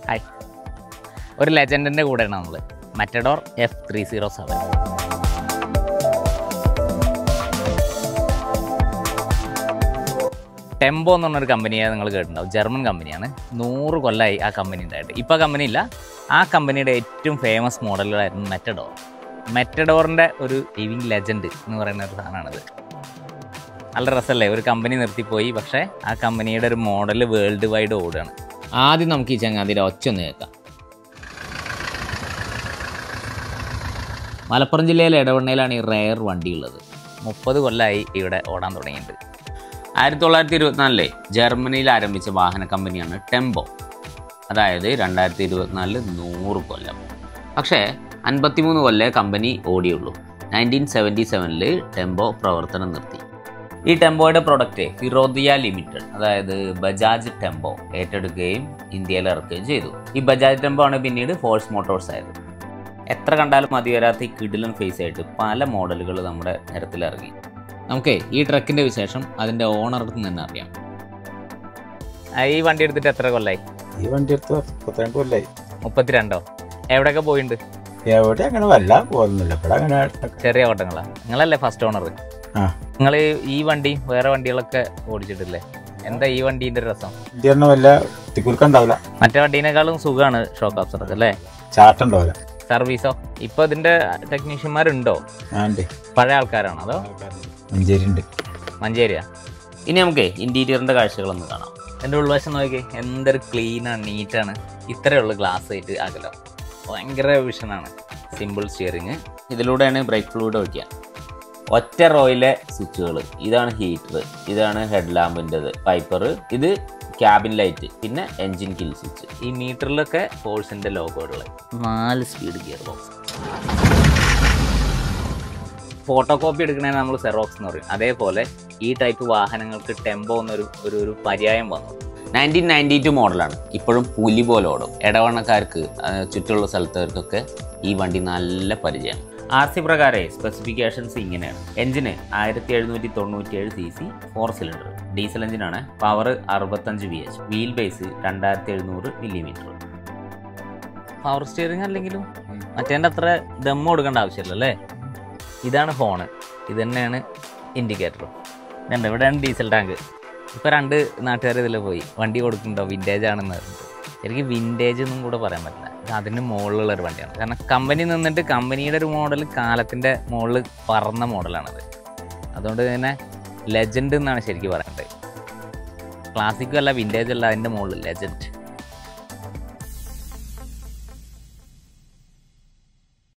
Hi. ഒരു ലെജൻഡിൻ്റെ കൂടെയാണ് നമ്മൾ, മെറ്റഡോർ F307. ടെമ്പോ എന്ന് പറഞ്ഞൊരു കമ്പനിയെ നിങ്ങൾ കേട്ടിട്ടുണ്ടാവും, ജർമ്മൻ കമ്പനിയാണ്. 100 കൊല്ലമായി ആ കമ്പനി ഉണ്ടായിട്ട്. ഇപ്പോൾ കമ്പനി ഇല്ല. ആ കമ്പനിയുടെ ഏറ്റവും ഫേമസ് മോഡലുകളായിരുന്നു മെറ്റഡോർ. മെറ്റഡോറിൻ്റെ ഒരു ലിവിങ് ലെജൻഡ് എന്ന് പറയുന്ന ഒരു സാധനമാണിത്. നല്ല രസമല്ലേ, ഒരു കമ്പനി നിർത്തിപ്പോയി, പക്ഷേ ആ കമ്പനിയുടെ ഒരു മോഡൽ വേൾഡ് വൈഡ് ഓടുകയാണ്. ആദ്യം നമുക്ക് ഈ ചങ്ങാതിയുടെ ഒച്ച ഒന്ന് കേൾക്കാം. മലപ്പുറം ജില്ലയിലെ ഇടവണ്ണയിലാണ് ഈ റെയർ വണ്ടി ഉള്ളത്. 30 കൊല്ലമായി ഇവിടെ ഓടാൻ തുടങ്ങിയിട്ടുണ്ട്. 1924 ജർമ്മനിയിൽ ആരംഭിച്ച വാഹന കമ്പനിയാണ് ടെമ്പോ. അതായത് 2024 100 കൊല്ലം. പക്ഷേ 53 കൊല്ലം കമ്പനി ഓടിയുള്ളൂ. 1977 ടെമ്പോ പ്രവർത്തനം നിർത്തി. ഈ ടെമ്പോയുടെ പ്രൊഡക്റ്റ് ഫിറോദിയ ലിമിറ്റഡ്, അതായത് ബജാജ് ടെമ്പോ ഏറ്റെടുക്കുകയും ഇന്ത്യയിൽ ഇറക്കുകയും ചെയ്തു. ഈ ബജാജ് ടെമ്പോ ആണ് പിന്നീട് ഫോഴ്സ് മോട്ടോഴ്സ് ആയത്. എത്ര കണ്ടാലും മതി വരാത്ത ഈ കിടിലൻ ഫേസ് ആയിട്ട് പല മോഡലുകൾ നമ്മുടെ നിരത്തിലിറങ്ങി. നമുക്ക് ഈ ട്രക്കിൻ്റെ വിശേഷം അതിൻ്റെ ഓണറിൽ നിന്ന് തന്നെ അറിയാം. ഈ വണ്ടി എടുത്തിട്ട് എത്ര കൊല്ലായി? ഈ വണ്ടി എടുത്ത് 32 കൊല്ലായി. 32ഓ? എവിടെയൊക്കെ പോയിട്ടുണ്ട്? എവിടെ അങ്ങനെ വല്ല പോകുന്നില്ല. ഇവിടെ അങ്ങനെ ചെറിയ ഓട്ടങ്ങളാ. നിങ്ങളല്ലേ ഫസ്റ്റ് ഓണർ? നിങ്ങൾ ഈ വണ്ടി വേറെ വണ്ടികളൊക്കെ ഓടിച്ചിട്ടില്ലേ? എന്താ ഈ വണ്ടീൻ്റെ രസം? വല്ല തിക്കുൽക്കുണ്ടാവില്ല. മറ്റേ വണ്ടീനേക്കാളും സുഖമാണ് ഷോക്ക് അബ്സോർബർ അല്ലേ? ചാട്ടുണ്ടാവില്ല. സർവീസോ? ഇപ്പൊ ഇതിന്റെ ടെക്നീഷ്യന്മാരുണ്ടോ? പഴയ ആൾക്കാരാണോ അതോ? മഞ്ചേരിയാ. ഇനി നമുക്ക് ഇന്റീരിയറിന്റെ കാഴ്ചകളൊന്ന് കാണാം. എൻ്റെ ഉൾവശം നോക്കി, എന്തൊരു ക്ലീനാണ്, നീറ്റാണ്. ഇത്രയുള്ള ഗ്ലാസ് ആയിട്ട് അകലം, ഭയങ്കര വിഷനാണ്. Simple steering. ഇതിലൂടെയാണ് ബ്രേക്ക് ഫ്ലൂയിഡ് ഒഴിക്കുക. ഒറ്റ റോയിലെ സ്വിച്ചുകൾ. ഇതാണ് ഹീറ്റർ, ഇതാണ് ഹെഡ് ലാമ്പിൻ്റെത് വൈപ്പർ, ഇത് ക്യാബിൻ ലൈറ്റ്, പിന്നെ എൻജിൻ കിൽ സ്വിച്ച്. ഈ മീറ്ററിലൊക്കെ ഫോഴ്സിൻ്റെ ലോഗോകൾ. 4 speed gear box. Photo copy എടുക്കണേ നമ്മൾ സെറോക്സ് എന്ന് പറയും. അതേപോലെ ഈ ടൈപ്പ് വാഹനങ്ങൾക്ക് ടെമ്പോ എന്നൊരു പര്യായം വന്നു. 1992 മോഡലാണ്. ഇപ്പോഴും പുലി പോലെ ഓടും. ഇടവണ്ണക്കാർക്ക്, ചുറ്റുള്ള സ്ഥലത്തവർക്കൊക്കെ ഈ വണ്ടി നല്ല പരിചയമാണ്. RC പ്രകാരം സ്പെസിഫിക്കേഷൻസ് ഇങ്ങനെയാണ്. എഞ്ചിന് 1797 cc, 4 സിലിണ്ടർ ഡീസൽ എഞ്ചിനാണ്. Power 65 VH. Wheel base 2700 mm. Power steering അല്ലെങ്കിലും മറ്റേൻ്റെ അത്ര ദമ്മ് കൊടുക്കേണ്ട ആവശ്യമില്ല അല്ലേ? ഇതാണ് ഫോണ്, ഇത് തന്നെയാണ് ഇൻഡിക്കേറ്ററും. ഇതുണ്ട്, ഇവിടെയാണ് ഡീസൽ ടാങ്ക്. ഇപ്പോൾ 2 നാട്ടുകാർ ഇതിൽ പോയി വണ്ടി കൊടുക്കുന്നുണ്ടോ വിൻറ്റേജ് ആണെന്ന് പറഞ്ഞിട്ട്. എനിക്ക് വിൻറ്റേജ് ഒന്നും കൂടെ പറയാൻ പറ്റില്ല. ഇത് അതിന് മുകളിലുള്ളൊരു വണ്ടിയാണ്. കാരണം കമ്പനി നിന്നിട്ട് കമ്പനിയുടെ ഒരു മോഡൽ കാലത്തിൻ്റെ മുകളിൽ പറന്ന മോഡലാണത്. അതുകൊണ്ട് തന്നെ ലെജൻഡ് എന്നാണ് ശരിക്കും പറയേണ്ടത്. ക്ലാസിക്കും അല്ല, വിൻറ്റേജ് അല്ല, അതിൻ്റെ മുകളിൽ ലെജൻഡ്.